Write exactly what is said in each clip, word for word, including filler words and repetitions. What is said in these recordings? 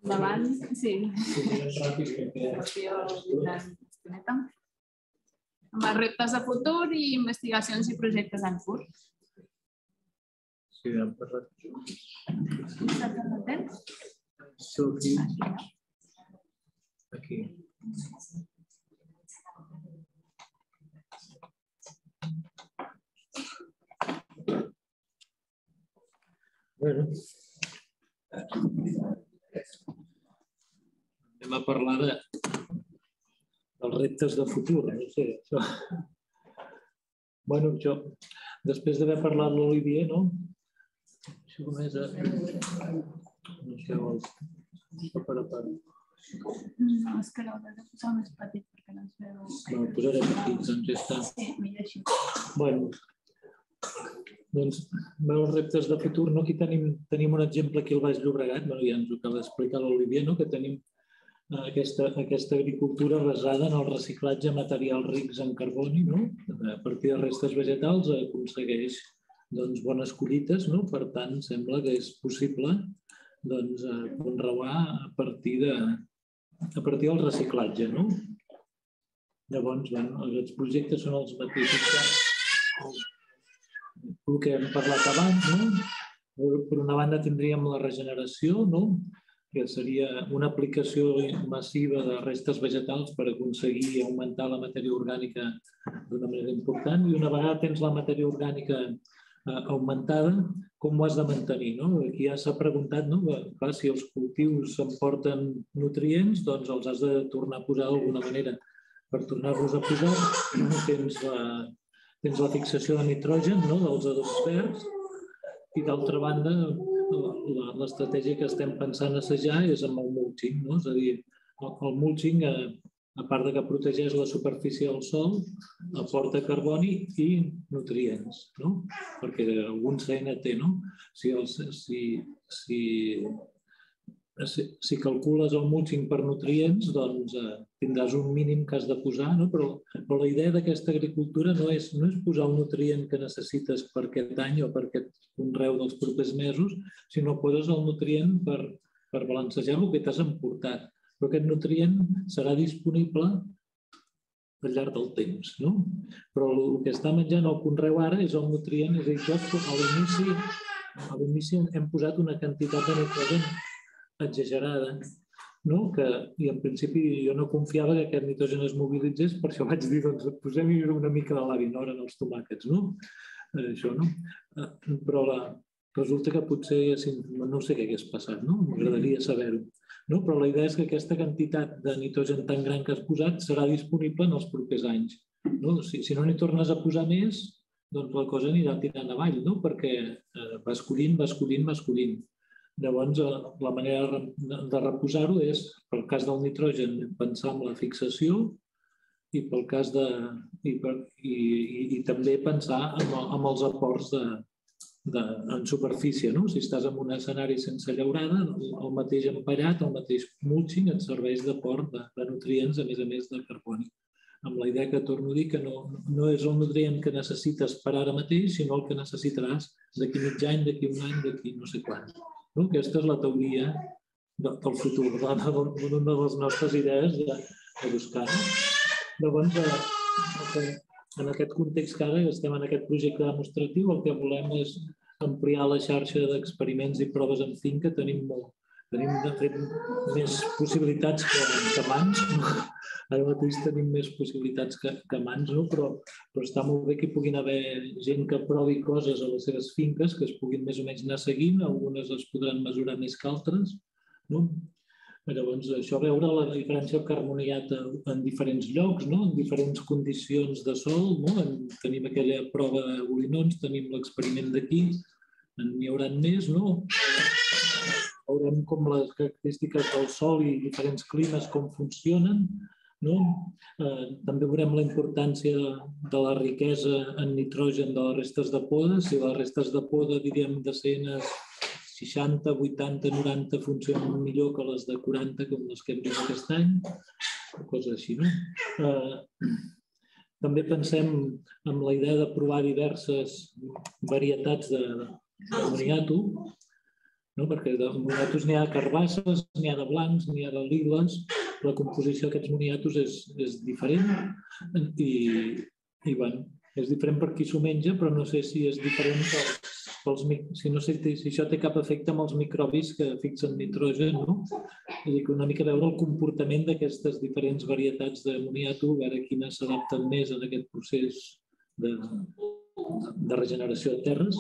Davant, sí. Amb els reptes de futur i investigacions i projectes en curs. Sí, hem parlat. Estàs en el temps? Sí, aquí. Bueno. Anem a parlar de, dels reptes de futur, no sé, això. Bueno, això, després d'haver parlat l'Olivier, no? Això com és a... No sé, vols... Per a part. No, és que l'hauré de posar més petit perquè no es veu... No, ho posarem aquí, doncs ja està. Sí, millor així. Bueno, doncs, els reptes de futur, no? Aquí tenim, tenim un exemple aquí al Baix Llobregat, bueno, ja ens ho acaba d'explicar l'Olivier, no? Que tenim aquesta, aquesta agricultura basada en el reciclatge de materials rics en carboni, no? A partir de restes vegetals aconsegueix doncs, bones collites, no? Per tant, sembla que és possible doncs, conrear a partir, de, a partir del reciclatge, no? Llavors, bueno, els projectes són els mateixos que el que hem parlat abans, no? Per una banda tindríem la regeneració, no? Que seria una aplicació massiva de restes vegetals per aconseguir augmentar la matèria orgànica d'una manera important, i una vegada tens la matèria orgànica augmentada, com ho has de mantenir? No? Aquí ja s'ha preguntat, no? Clar, si els cultius emporten nutrients, doncs els has de tornar a posar d'alguna manera. Per tornar-los a posar tens la, tens la fixació de nitrogen, no? Dels adobs verds, i d'altra banda l'estratègia que estem pensant assajar és amb el mulching, no? És a dir, el mulching, a part de que protegeix la superfície del sòl, aporta carboni i nutrients, no? Perquè algun C N té, no? Si, els, si, si, si, si calcules el mulching per nutrients, doncs eh, tindràs un mínim que has de posar, no? Però, però la idea d'aquesta agricultura no és, no és posar el nutrient que necessites per aquest any o per aquest conreu dels propers mesos, sinó poses el nutrient per, per balancejar el que t'has emportat. Però aquest nutrient serà disponible al llarg del temps, no? Però el que està menjant el conreu ara és el nutrient, és a dir, a l'inici, a l'inici hem posat una quantitat de nitrogen exagerada, no? Que, i en principi jo no confiava que aquest nitrogen es mobilitzés, per això vaig dir, doncs posem-hi una mica de l'avinor en els tomàquets, no? Això, no? Però la, resulta que potser, no sé què hagués passat, no? M'agradaria saber-ho. No? Però la idea és que aquesta quantitat de nitrogen tan gran que has posat serà disponible en els propers anys. No? Si, si no n'hi tornes a posar més, doncs la cosa anirà tirant avall, no? Perquè eh, vas collint, vas collint, vas collint. Llavors, la manera de reposar-ho és, pel cas del nitrogen, pensar en la fixació i pel cas de... i, per, i, i, i també pensar en, en els aports de, de, en superfície, no? Si estàs en un escenari sense llaurada, el mateix empallat, el mateix mulching et serveix d'aport de, de nutrients, a més a més de carboni. Amb la idea que torno a dir que no, no és el nutrient que necessites per ara mateix, sinó el que necessitaràs d'aquí mig any, d'aquí un any, d'aquí no sé quan. No? Aquesta és la teoria de, del futur, una de les nostres idees de, de buscar. Llavors, eh, en aquest context que ara estem en aquest projecte demostratiu, el que volem és ampliar la xarxa d'experiments i proves en finca. Tenim, molt, tenim de fet més possibilitats que, que mans. Ara mateix tenim més possibilitats que, que mans, no? però, però està molt bé que hi puguin haver gent que provi coses a les seves finques, que es puguin més o menys anar seguint, algunes es podran mesurar més que altres. No? Llavors, això veure la diferència del carboniat en diferents llocs, no? En diferents condicions de sol. No? En, tenim aquella prova d'olinons, tenim l'experiment d'aquí, n'hi haurà més, no? Veurem com les característiques del sol i diferents climes com funcionen. No? Eh, també veurem la importància de, de la riquesa en nitrogen de les restes de poda. Si les restes de poda, diríem, de cenes seixanta, vuitanta, noranta funcionen millor que les de quaranta, com les que hem vist aquest any, coses així, no? Eh, també pensem en la idea de provar diverses varietats de moniato, no? Perquè de moniatos n'hi ha de carbasses, n'hi ha de blancs, n'hi ha de liles, la composició d'aquests moniatos és, és diferent i, i bueno, és diferent per qui s'ho menja, però no sé si és diferent pels, pels si no sé si això té cap efecte amb els microbis que fixen nitrogen, no? És a dir, que una mica veure el comportament d'aquestes diferents varietats de moniato, veure quines s'adapten més en aquest procés de, de regeneració de terres.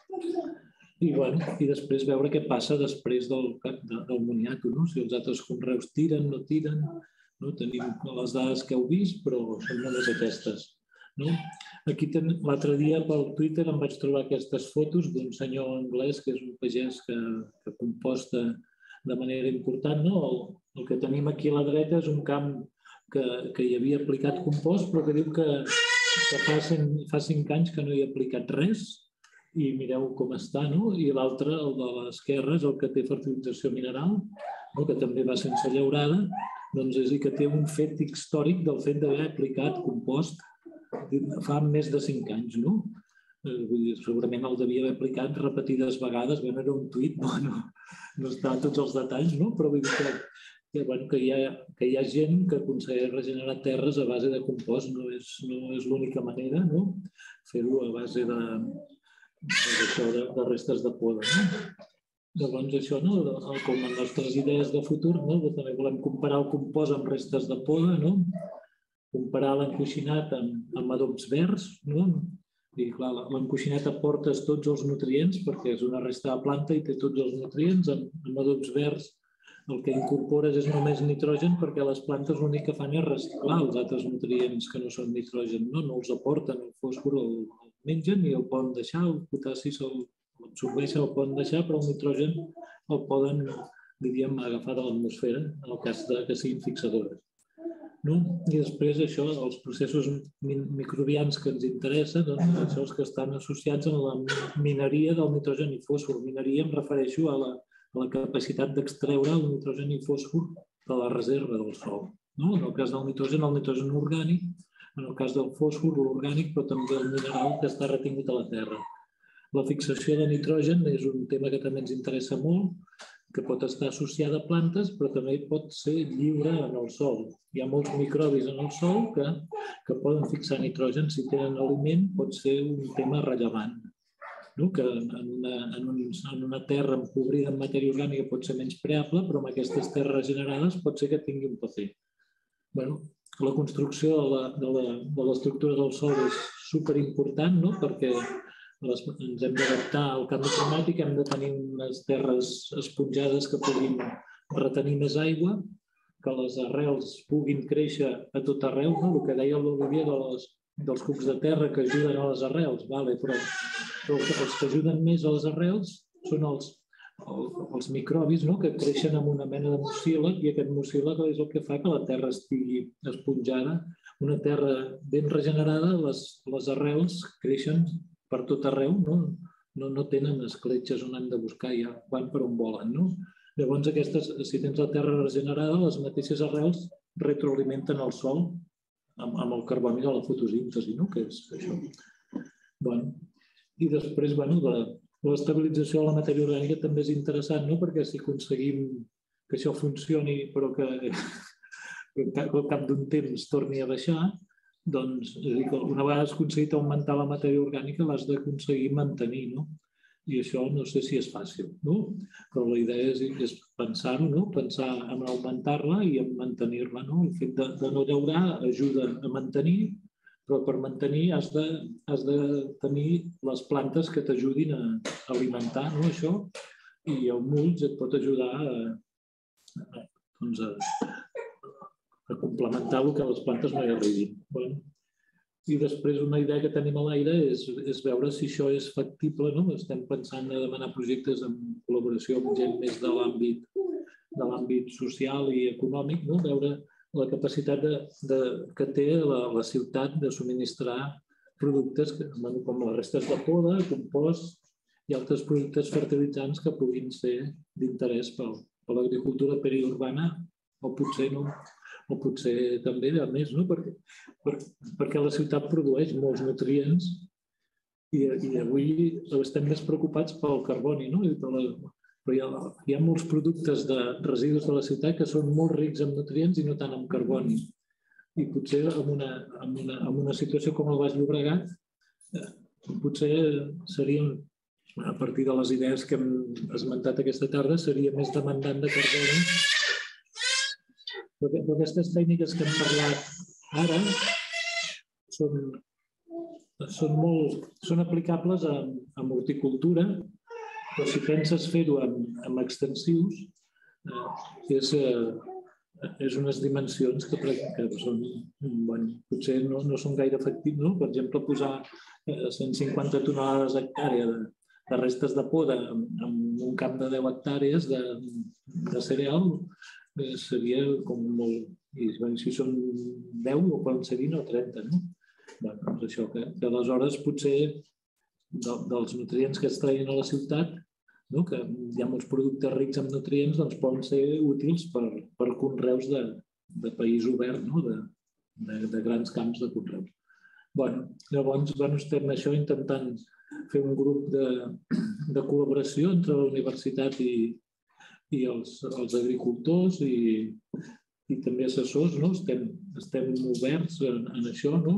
I, bueno, i després veure què passa després del, del moniato, no? Si els altres conreus tiren, no tiren, no? Tenim les dades que heu vist, però són només aquestes. No? Aquí l'altre dia pel Twitter em vaig trobar aquestes fotos d'un senyor anglès que és un pagès que, que composta de manera important. No? El, el que tenim aquí a la dreta és un camp que, que hi havia aplicat compost, però que diu que, que fa, cent, fa cinc anys que no hi ha aplicat res. I mireu com està, no? I l'altre, el de l'esquerra, és el que té fertilització mineral, no? Que també va sense llaurada, doncs és que té un fet històric del fet d'haver aplicat compost fa més de cinc anys, no? Vull dir, segurament el devia haver aplicat repetides vegades, bé, era un tuit, no, no, no està tots els detalls, no? Però vull dir que, que, bueno, que, hi ha, que hi ha gent que aconsegueix regenerar terres a base de compost, no és, no és l'única manera, no? Fer-ho a base de De, de restes de poda. No? Llavors, això, no? Com les nostres idees de futur, no? També volem comparar el compost amb restes de poda, no? Comparar l'encoixinat amb, amb adobs verds. No? I, clar, l'encoixinat aporta tots els nutrients perquè és una resta de planta i té tots els nutrients. Amb, amb adobs verds el que incorpores és només nitrogen perquè les plantes l'únic que fan és reciclar els altres nutrients que no són nitrogen, no, no els aporten, el fòsfor el, el mengen i el poden deixar, el potassi l'absorbeixen, el poden deixar, però el nitrogen el poden, diríem, agafar de l'atmosfera, en el cas de que siguin fixadores. No? I després això, els processos microbians que ens interessen, doncs, això els que estan associats a la mineria del nitrogen i fòsfor. Mineria em refereixo a la a la capacitat d'extreure el nitrogen i fòsfor de la reserva del sòl. No? En el cas del nitrogen, el nitrogen orgànic, en el cas del fòsfor, l'orgànic, però també el mineral que està retingut a la terra. La fixació de nitrogen és un tema que també ens interessa molt, que pot estar associada a plantes, però també pot ser lliure en el sòl. Hi ha molts microbis en el sòl que, que poden fixar nitrogen. Si tenen aliment, pot ser un tema rellevant. No? Que en una, en, un, en una terra empobrida en matèria orgànica pot ser menys preable, però amb aquestes terres regenerades pot ser que tingui un paper. Bueno, la construcció de l'estructura del sòl és superimportant, no? Perquè les, ens hem d'adaptar al canvi climàtic, hem de tenir unes terres esponjades que puguin retenir més aigua, que les arrels puguin créixer a tot arreu, no? El que deia l'Olivier de les dels cucs de terra que ajuden a les arrels, vale, però, però els que ajuden més a les arrels són els, els, els microbis, no? Que creixen en una mena de mucílag i aquest mucílag és el que fa que la terra estigui esponjada. Una terra ben regenerada, les, les arrels creixen per tot arreu, no? No, no tenen escletxes on han de buscar, ja van per on volen. No? Llavors, aquestes, si tens la terra regenerada, les mateixes arrels retroalimenten el sòl amb, amb el carboni de la fotosíntesi, no? Que és això. Bueno, i després, bueno, l'estabilització de la matèria orgànica també és interessant, no? Perquè si aconseguim que això funcioni, però que, que al cap d'un temps torni a baixar, doncs, és a dir, que una vegada has aconseguit augmentar la matèria orgànica, l'has d'aconseguir mantenir, no? I això no sé si és fàcil, no? Però la idea és, és pensar-ho, no? Pensar en augmentar-la i en mantenir-la, no? El fet de, de no llaurar ajuda a mantenir, però per mantenir has de, has de tenir les plantes que t'ajudin a alimentar, no? Això, i el mulch et pot ajudar a, a, doncs a, a complementar el que les plantes no hi arribin. Bueno, i després una idea que tenim a l'aire és, és veure si això és factible, no? Estem pensant a demanar projectes en col·laboració amb gent més de l'àmbit de l'àmbit social i econòmic, no? Veure la capacitat de, de, que té la, la ciutat de subministrar productes que, bueno, com les restes de poda, compost i altres productes fertilitzants que puguin ser d'interès per, per l'agricultura periurbana o potser no. O potser també a més, no? perquè, per, perquè la ciutat produeix molts nutrients i, i avui estem més preocupats pel carboni, no? I per la, però hi ha, hi ha molts productes de residus de la ciutat que són molt rics en nutrients i no tant en carboni. I potser en una, en una, en una situació com el Baix Llobregat, potser seria, a partir de les idees que hem esmentat aquesta tarda, seria més demandant de carboni. Però aquestes tècniques que hem parlat ara són, són, molt, són aplicables a, a horticultura, però si penses fer-ho amb, amb extensius, eh, és... Eh, és unes dimensions que, que són, bueno, potser no, no són gaire efectives. No? Per exemple, posar cent cinquanta tonelades d'hectàrea de, de restes de poda en, en un camp de deu hectàrees de, de cereal eh, seria com molt... I, bueno, si són deu o poden ser vint o trenta, no? Bueno, doncs això, que, que aleshores potser de, dels nutrients que es traien a la ciutat, no? Que hi ha molts productes rics en nutrients, doncs poden ser útils per, per conreus de, de país obert, no? de, de, de grans camps de conreus. Bueno, llavors bueno, estem això intentant fer un grup de, de col·laboració entre la universitat i, i els, els agricultors i, i també assessors. No? Estem, estem oberts en, en això, no?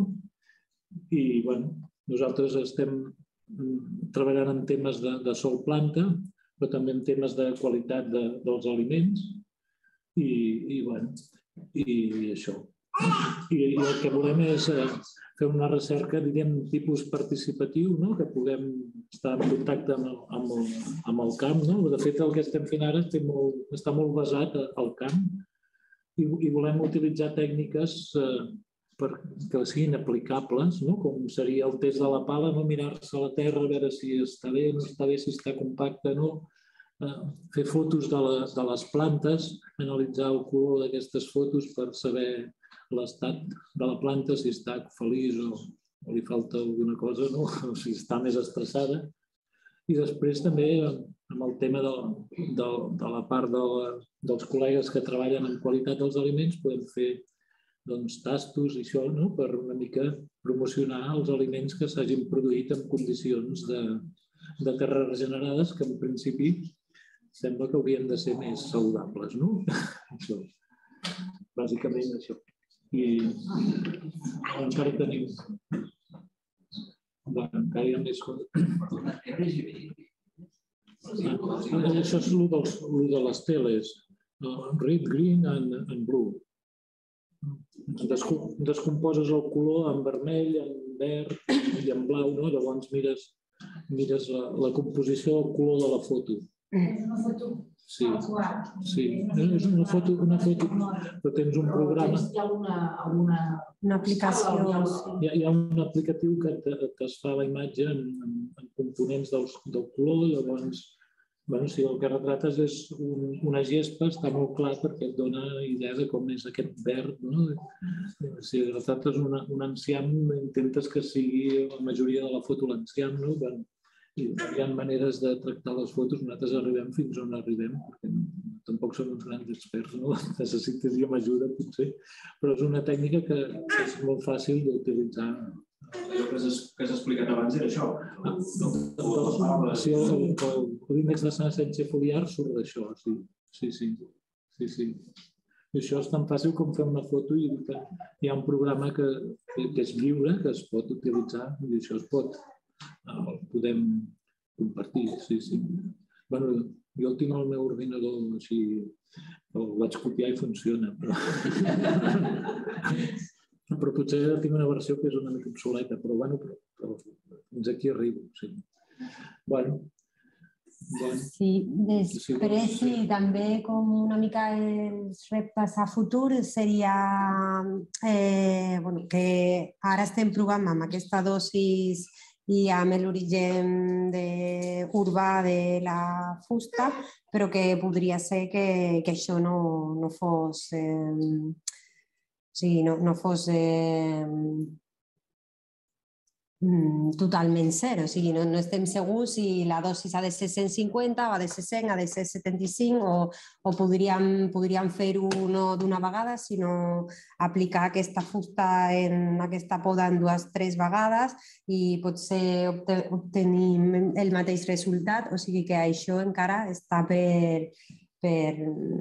I bueno, nosaltres estem treballant en temes de, de sol planta, però també en temes de qualitat de, dels aliments i, i, bueno, i això. I, I el que volem és eh, fer una recerca, diríem, tipus participatiu, no? Que puguem estar en contacte amb el, amb el, amb el camp. No? De fet, el que estem fent ara està molt, està molt basat al camp i, i volem utilitzar tècniques eh, que siguin aplicables, no? Com seria el test de la pala, no? Mirar-se a la terra, a veure si està bé, no està bé, si està compacte, no? Eh, fer fotos de les, de les plantes, analitzar el color d'aquestes fotos per saber l'estat de la planta, si està feliç o, o li falta alguna cosa, no? O si està més estressada. I després també amb el tema de, de, de la part de la, dels col·legues que treballen en qualitat dels aliments, podem fer doncs, tastos i això, no? Per una mica promocionar els aliments que s'hagin produït en condicions de, de terres regenerades, que en principi sembla que haurien de ser més saludables, no? Això. Bàsicament això. I encara tenim... Bueno, encara hi ha més coses. Ah, això és el de les teles. Red, green and, and blue. Descomposes el color en vermell, en verd i en blau, no? Llavors mires, mires la, la composició del color de la foto. És una foto? Sí, sí. És una foto, una foto, però tens un programa. Hi ha una, una... una aplicació. Hi ha, hi ha un aplicatiu que, te, que es fa la imatge en, en, en components del, del color, llavors bueno, si el que retrates és un, una gespa, està molt clar perquè et dona idea de com és aquest verd. No? Si retrates una, un enciam, intentes que sigui la majoria de la foto l'enciam. No? Bueno, hi ha maneres de tractar les fotos, nosaltres arribem fins on arribem, perquè no, tampoc som uns grans experts, no? Necessitaríem ajuda potser, però és una tècnica que, que és molt fàcil d'utilitzar. Allò que has explicat abans era això. Sí, l'índex de senescència foliar surt d'això, sí. Sí, sí. sí, sí. I això és tan fàcil com fer una foto i hi ha un programa que, que és lliure, que es pot utilitzar i això es pot, el podem compartir, sí, sí. Bueno, jo el tinc al meu ordinador, així, el vaig copiar i funciona, però... però potser tinc una versió que és una mica obsoleta, però bueno, però, però fins aquí arribo, sí. Bueno, bueno. Sí, després sí, també com una mica els reptes a futur seria eh, bueno, que ara estem provant amb aquesta dosis i amb l'origen urbà de la fusta, però que podria ser que, que això no, no fos... Eh, Sí, no, no fos eh, totalment cert, o sigui, no, no estem segurs si la dosis ha de ser cent cinquanta o ha de ser cent, ha de ser setanta-cinc o, o podríem, podríem fer-ho no d'una vegada, sinó aplicar aquesta fusta en aquesta poda en dues o tres vegades i potser obtenir el mateix resultat, o sigui que això encara està per, per,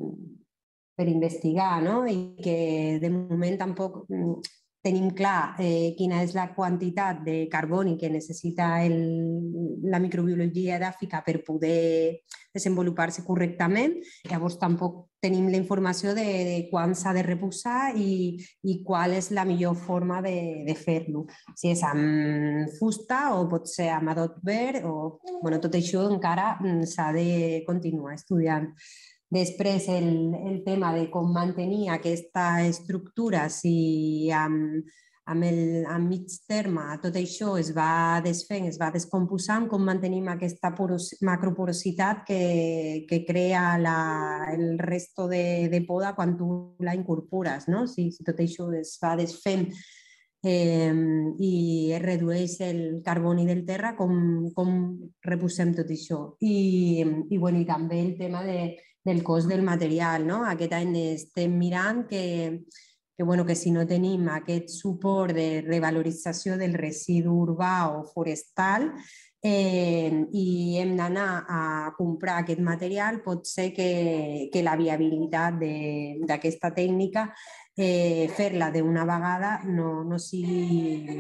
per investigar, no? I que de moment tampoc tenim clar eh, quina és la quantitat de carboni que necessita el, la microbiologia edàfica per poder desenvolupar-se correctament. Llavors tampoc tenim la informació de, de quan s'ha de reposar i, i qual és la millor forma de, de fer-lo. Si és amb fusta o pot ser amb adot verd, o, bueno, tot això encara s'ha de continuar estudiant. Després, el, el tema de com mantenir aquesta estructura, si amb, amb el amb mig terme tot això es va desfent, es va descomposant, com mantenim aquesta poros, macroporositat que, que crea la, el resto de, de poda quan tu la incorpores, no? Si, si tot això es va desfent eh, i es redueix el carboni del terra, com, com reposem tot això. I, i, bueno, i també el tema de del cost del material, no? Aquest any estem mirant que, que, bueno, que si no tenim aquest suport de revalorització del residu urbà o forestal eh, i hem d'anar a comprar aquest material, pot ser que, que la viabilitat d'aquesta tècnica, eh, fer-la d'una vegada no, no sigui,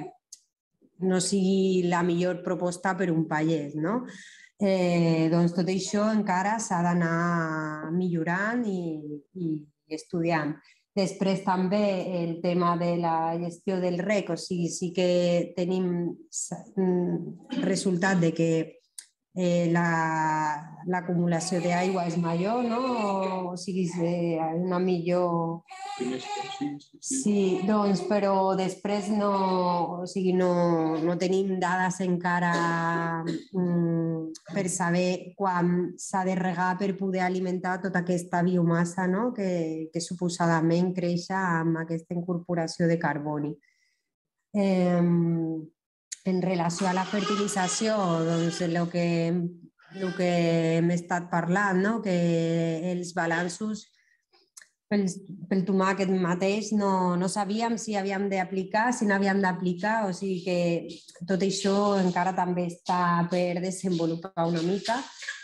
no sigui la millor proposta per un pagès, no? Eh, doncs tot això encara s'ha d'anar millorant i, i estudiant. Després també el tema de la gestió del rec, o sigui, sí que tenim resultat de que eh, l'acumulació la, d'aigua és major, no? O sigui, eh, una millor... Sí, doncs, però després no, o sigui, no, no tenim dades encara mm, per saber quan s'ha de regar per poder alimentar tota aquesta biomassa, no? que, que suposadament creix amb aquesta incorporació de carboni. Eh, en relació a la fertilització, doncs el que, el que hem estat parlant, no? Que els balanços pel, pel tomàquet mateix no, no sabíem si havíem d'aplicar, si no havíem d'aplicar, o sigui que tot això encara també està per desenvolupar una mica.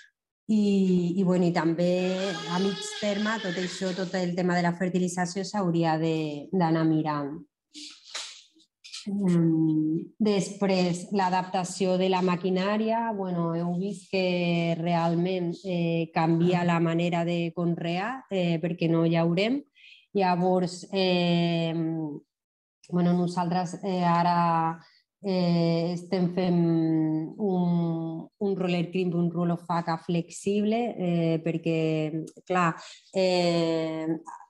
I, i, bueno, i també a mig terme tot això, tot el tema de la fertilització s'hauria d'anar mirant. Després, l'adaptació de la maquinària, bueno, heu vist que realment eh, canvia la manera de conrear eh, perquè no hi haurem. Llavors, eh, bueno, nosaltres eh, ara eh, estem fent un, un roller crimp, un rulofaca flexible eh, perquè, clar, eh,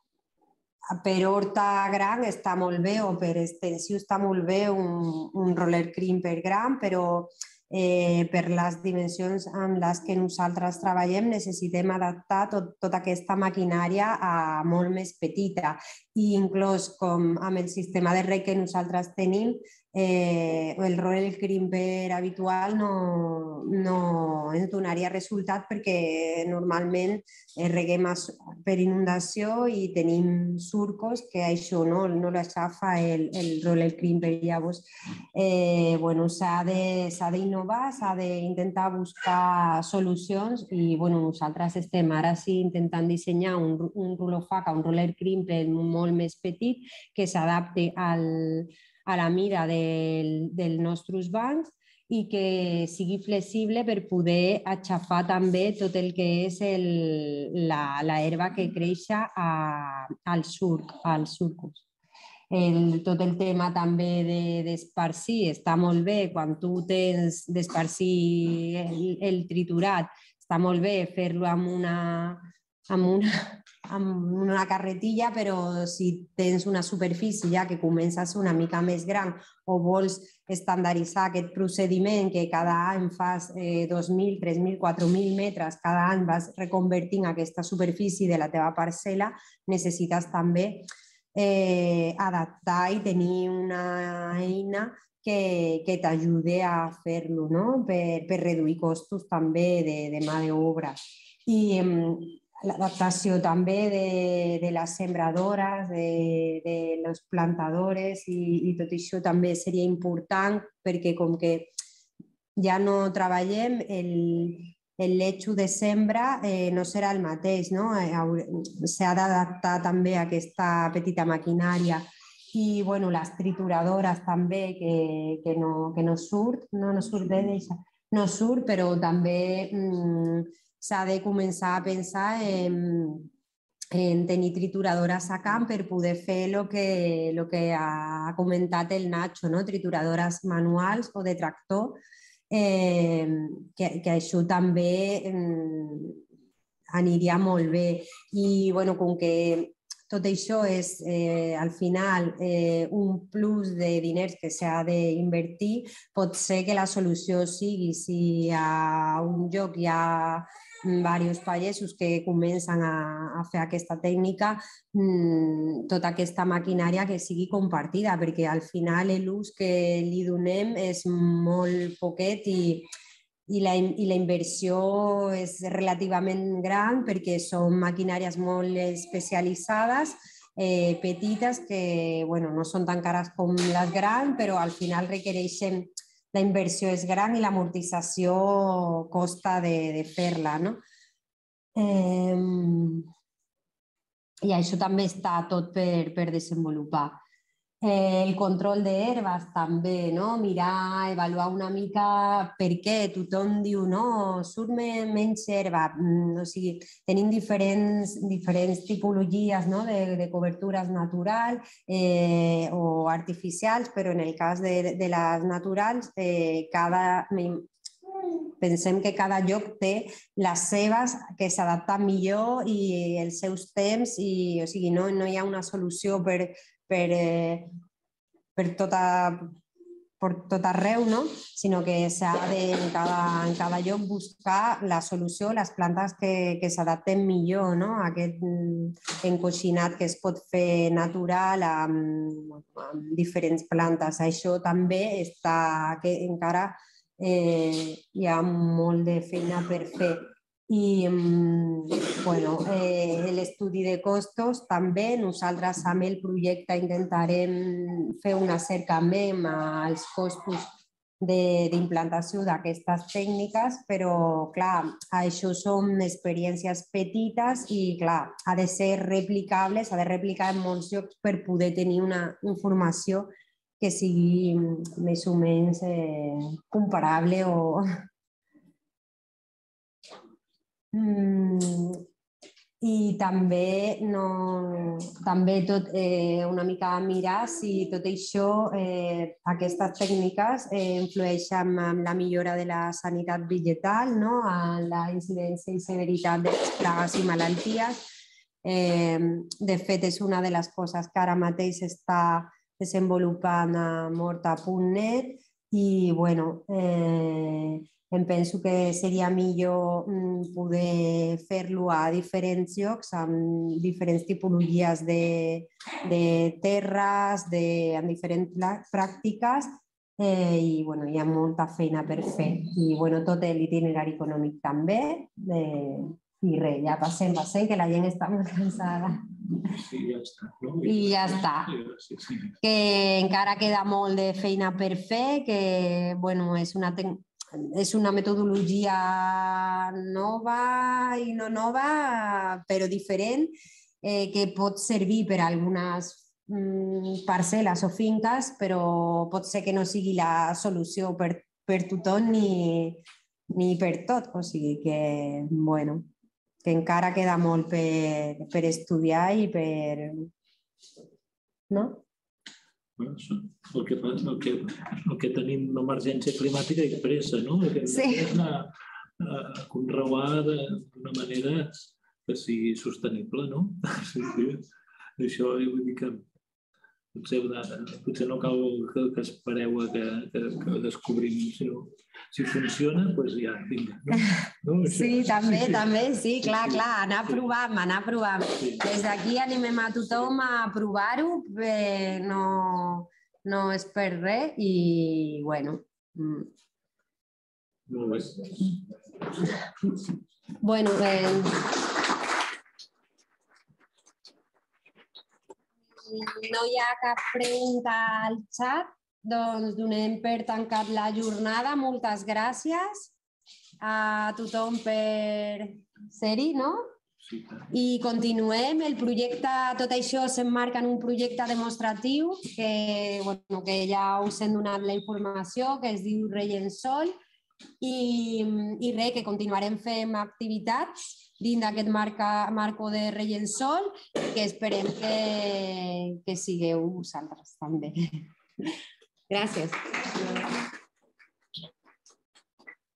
per horta gran està molt bé o per extensió està molt bé un, un roller crimp per gram, però eh, per les dimensions amb les que nosaltres treballem necessitem adaptar tot, tota aquesta maquinària a molt més petita. I inclús com amb el sistema de reg que nosaltres tenim, eh, el roller crimper habitual no, no ens donaria resultat perquè normalment reguem per inundació i tenim surcos que això no, no l'aixafa el, el roller crimper. Llavors, eh, bueno, s'ha d'innovar, s'ha d'intentar buscar solucions i bueno, nosaltres estem ara sí intentant dissenyar un, un rulofaca, un roller crimper molt més petit que s'adapti al a la mida del, dels nostres bancs i que sigui flexible per poder aixafar també tot el que és el, la, la herba que creix a, al surc, als surcos. El, tot el tema també d'esparcir de, està molt bé quan tu tens d'esparcir el, el triturat, està molt bé fer-lo amb una, amb una amb una carretilla, però si tens una superfície ja que comença a ser una mica més gran o vols estandarditzar aquest procediment que cada any fas eh, dos mil, tres mil, quatre mil metres, cada any vas reconvertint aquesta superfície de la teva parcel·la, necessites també eh, adaptar i tenir una eina que, que t'ajude a fer-lo, no? per, per reduir costos també de, de mà d'obra. I l'adaptació també de, de les sembradores, de, de les plantadores i, i tot això també seria important perquè com que ja no treballem, el, el lecho de sembra eh, no serà el mateix, no? S'ha d'adaptar també a aquesta petita maquinària. I bueno, les trituradores també, que, que, no, que no surt, no, no surt bé d'això, no surt, però també mm, s'ha de començar a pensar en, en tenir trituradores a camp per poder fer el que, lo que ha comentat el Nacho, no? Trituradores manuals o de tractor, eh, que, que això també eh, aniria molt bé. I bueno, com que tot això és eh, al final eh, un plus de diners que s'ha d'invertir, pot ser que la solució sigui si a un lloc hi ha diversos pagesos que comencen a, a fer aquesta tècnica, mmm, tota aquesta maquinària que sigui compartida, perquè al final l'ús que li donem és molt poquet i I la, i la inversió és relativament gran perquè són maquinàries molt especialitzades, eh, petites, que bueno, no són tan cares com les grans, però al final requereixen, la inversió és gran i l'amortització costa de, de fer-la, no? Eh, I això també està tot per, per desenvolupar. Eh, el control d'herbes també, no? Mirar, avaluar una mica per què tothom diu no, surt menys herba. O sigui, tenim diferents, diferents tipologies, no? de, de cobertures naturals eh, o artificials, però en el cas de, de les naturals, eh, cada, pensem que cada lloc té les seves que s'adapten millor i els seus temps, i, o sigui, no, no hi ha una solució per per, eh, per, tota, per tot arreu, no? Sinó que s'ha de en cada, en cada lloc buscar la solució, les plantes que, que s'adapten millor, no? Aquest encoixinat que es pot fer natural amb, amb diferents plantes. Això també està, que encara eh, hi ha molt de feina per fer. I bueno, eh, l'estudi de costos també, nosaltres amb el projecte intentarem fer un acercament als costos d'implantació d'aquestes tècniques, però clar, això són experiències petites i clar, ha de ser replicable, s'ha de replicar en molts llocs per poder tenir una informació que sigui més o menys eh, comparable o... Mm, i també, no, també tot, eh, una mica mirar si tot això, eh, aquestes tècniques eh, influeixen en la millora de la sanitat vegetal, no? En la incidència i severitat de les plagues i malalties. Eh, de fet, és una de les coses que ara mateix està desenvolupant a morta punt net i, bueno, eh, em penso que seria millor poder fer-lo a diferents llocs, amb diferents tipologies de, de terres, de, amb diferents pràctiques eh, i bueno, hi ha molta feina per fer. I bueno, tot l'itinerari econòmic també. Eh, I res, ja passem, passem, que la gent està molt cansada. Sí, ja està. No? I ja està. Sí, sí. Que encara queda molt de feina per fer, que bueno, és una tecnologia és una metodologia nova i no nova, però diferent, eh, que pot servir per a algunes mm, parcel·les o finques, però pot ser que no sigui la solució per, per tothom ni, ni per tot. O sigui que, bueno, que encara queda molt per, per estudiar i per... No? Bueno, el, que, el, que, el que tenim emergència climàtica i pressa, no? El que hem de fer és anar a conreuar d'una manera que sigui sostenible, no? Sí, sí. Això vull dir que potser, potser no cal que, que espereu a que, que, que descobrim, sinó si funciona, doncs ja, vinga. No? No? Sí, també, sí, també, sí, clar, sí, clar, anar provant, anar provant. Sí. Des d'aquí animem a tothom a provar-ho, eh, no, no és per res i, bueno... Molt bé. Bueno, eh... no hi ha cap pregunta al xat, doncs donem per tancat la jornada. Moltes gràcies a tothom per ser-hi, no? I continuem. El projecte, tot això s'emmarca en un projecte demostratiu que, bueno, que ja us hem donat la informació, que es diu Rellensol, i, i res, que continuarem fent activitats dins d'aquest marco de Rellensol, que esperem que, que sigueu vosaltres també. Gràcies.